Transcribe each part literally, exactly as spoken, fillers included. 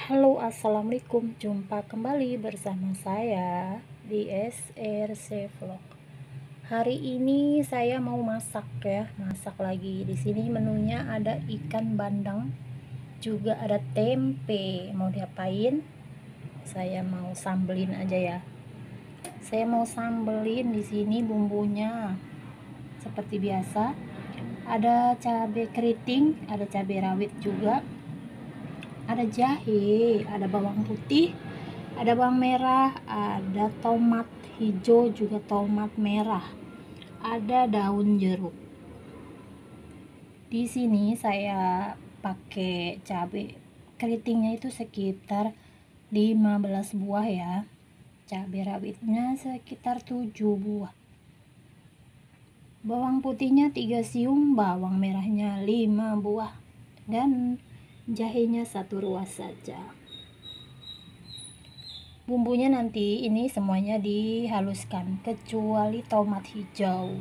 Halo, assalamualaikum. Jumpa kembali bersama saya di S R C Vlog. Hari ini saya mau masak ya, masak lagi. Di sini menunya ada ikan bandeng, juga ada tempe. Mau diapain? Saya mau sambelin aja ya. Saya mau sambelin di sini bumbunya seperti biasa. Ada cabai keriting, ada cabai rawit juga. Ada jahe, ada bawang putih, ada bawang merah, ada tomat hijau juga tomat merah, ada daun jeruk. Di sini saya pakai cabai keritingnya itu sekitar lima belas buah ya. Cabai rawitnya sekitar tujuh buah. Bawang putihnya tiga siung, bawang merahnya lima buah. Dan jahenya satu ruas saja. Bumbunya nanti ini semuanya dihaluskan kecuali tomat hijau.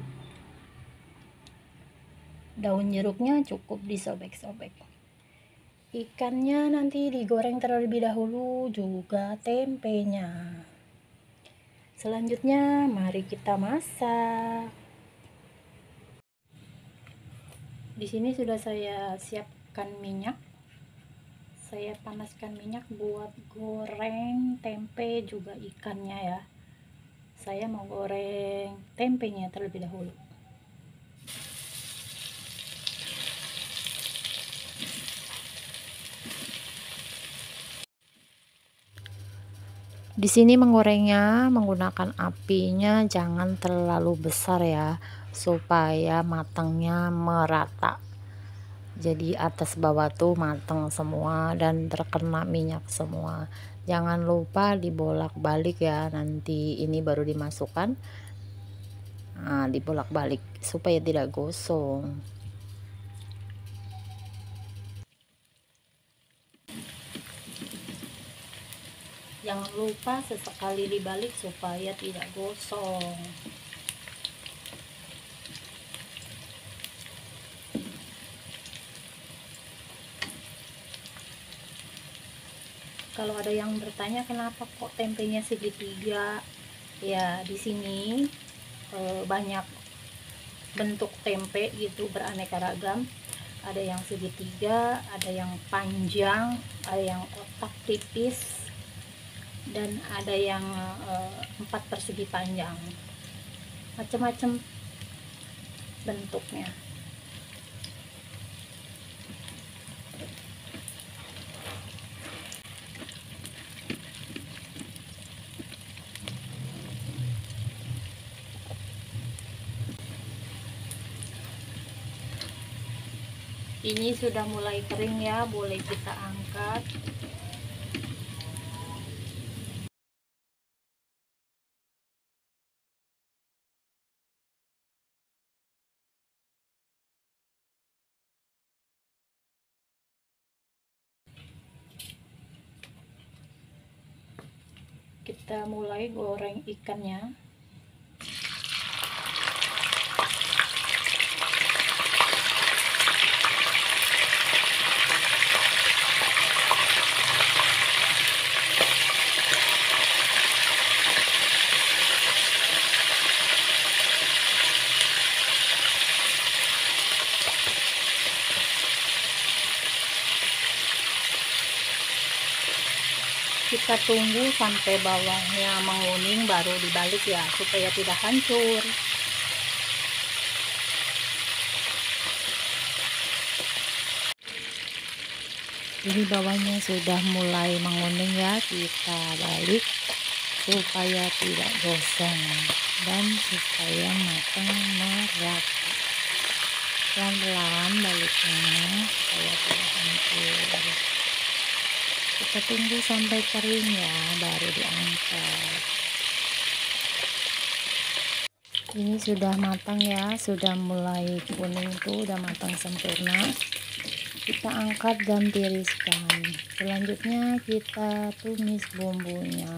Daun jeruknya cukup disobek-sobek. Ikannya nanti digoreng terlebih dahulu, juga tempenya. Selanjutnya mari kita masak. Di sini sudah saya siapkan minyak. Saya panaskan minyak buat goreng tempe juga ikannya ya. Saya mau goreng tempenya terlebih dahulu. Di sini menggorengnya menggunakan apinya jangan terlalu besar ya, supaya matangnya merata. Jadi atas bawah tuh matang semua dan terkena minyak semua. Jangan lupa dibolak-balik ya, nanti ini baru dimasukkan. Nah, dibolak-balik supaya tidak gosong. Jangan lupa sesekali dibalik supaya tidak gosong. Kalau ada yang bertanya kenapa kok tempenya segitiga, ya di sini e, banyak bentuk tempe gitu beraneka ragam. Ada yang segitiga, ada yang panjang, ada yang kotak tipis, dan ada yang e, empat persegi panjang. Macam-macam bentuknya. Ini sudah mulai kering ya, boleh kita angkat. Kita mulai goreng ikannya. Kita tunggu sampai bawahnya menguning baru dibalik ya, supaya tidak hancur. Ini bawahnya sudah mulai menguning ya, kita balik supaya tidak gosong dan supaya matang merata. Pelan-pelan baliknya supaya tidak hancur. Kita tunggu sampai kering ya, baru diangkat. Ini sudah matang ya, sudah mulai kuning tuh, udah matang sempurna. Kita angkat dan tiriskan. Selanjutnya kita tumis bumbunya.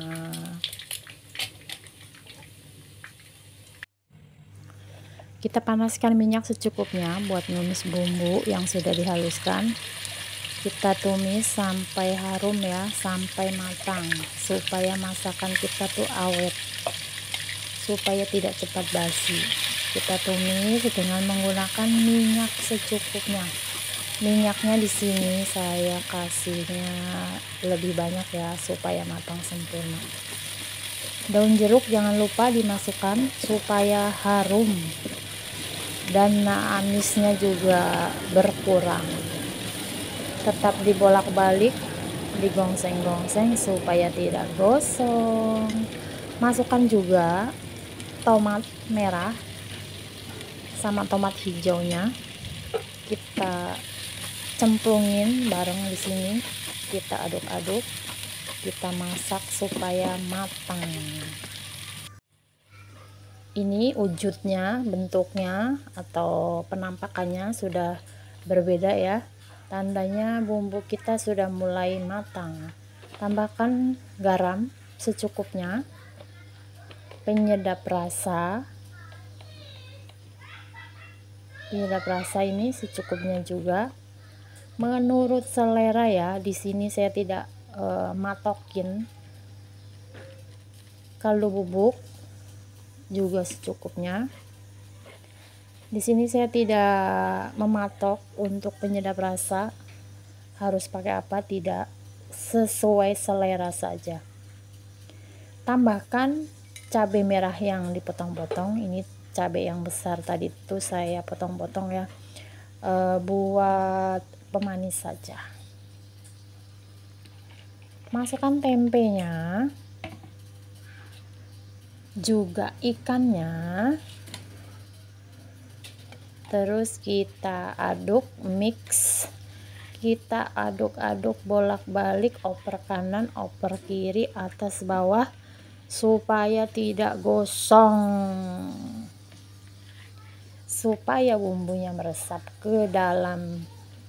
Kita panaskan minyak secukupnya buat numis bumbu yang sudah dihaluskan. Kita tumis sampai harum ya, sampai matang, supaya masakan kita tuh awet, supaya tidak cepat basi. Kita tumis dengan menggunakan minyak secukupnya. Minyaknya di sini saya kasihnya lebih banyak ya, supaya matang sempurna. Daun jeruk jangan lupa dimasukkan supaya harum dan amisnya juga berkurang. Tetap dibolak-balik, digongseng-gongseng supaya tidak gosong. Masukkan juga tomat merah sama tomat hijaunya, kita cemplungin bareng di sini, kita aduk-aduk, kita masak supaya matang. Ini wujudnya, bentuknya atau penampakannya sudah berbeda ya, tandanya bumbu kita sudah mulai matang. Tambahkan garam secukupnya, penyedap rasa penyedap rasa ini secukupnya juga, menurut selera ya. Di sini saya tidak e, matokin. Kaldu bubuk juga secukupnya. Di sini saya tidak mematok untuk penyedap rasa harus pakai apa, tidak, sesuai selera saja. Tambahkan cabai merah yang dipotong-potong. Ini cabai yang besar tadi itu saya potong-potong ya, e, buat pemanis saja. Masukkan tempenya, juga ikannya, terus kita aduk, mix, kita aduk-aduk bolak-balik, oper kanan oper kiri, atas bawah, supaya tidak gosong, supaya bumbunya meresap ke dalam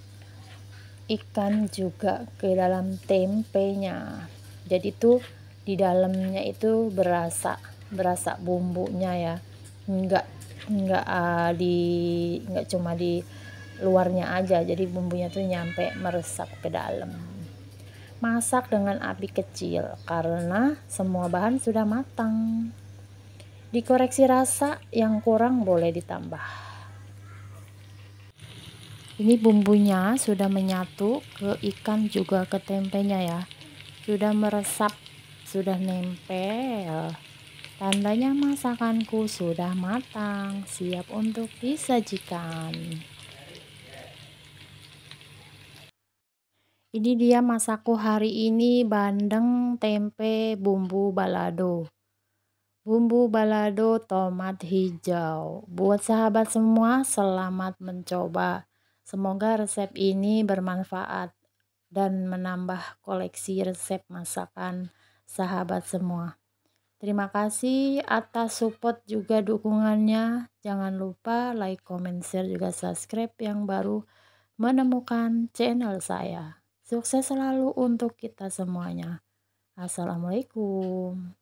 ikan juga ke dalam tempenya. Jadi tuh di dalamnya itu berasa berasa bumbunya ya, enggak enggak uh, di enggak cuma di luarnya aja, jadi bumbunya tuh nyampe meresap ke dalam. Masak dengan api kecil karena semua bahan sudah matang. Dikoreksi rasa yang kurang boleh ditambah. Ini bumbunya sudah menyatu ke ikan juga ke tempenya ya, sudah meresap, sudah nempel. Tandanya masakanku sudah matang, siap untuk disajikan. Ini dia masakku hari ini, bandeng tempe bumbu balado. Bumbu balado tomat hijau. Buat sahabat semua, selamat mencoba. Semoga resep ini bermanfaat dan menambah koleksi resep masakan sahabat semua. Terima kasih atas support juga dukungannya. Jangan lupa like, comment, share, juga subscribe yang baru menemukan channel saya. Sukses selalu untuk kita semuanya. Assalamualaikum.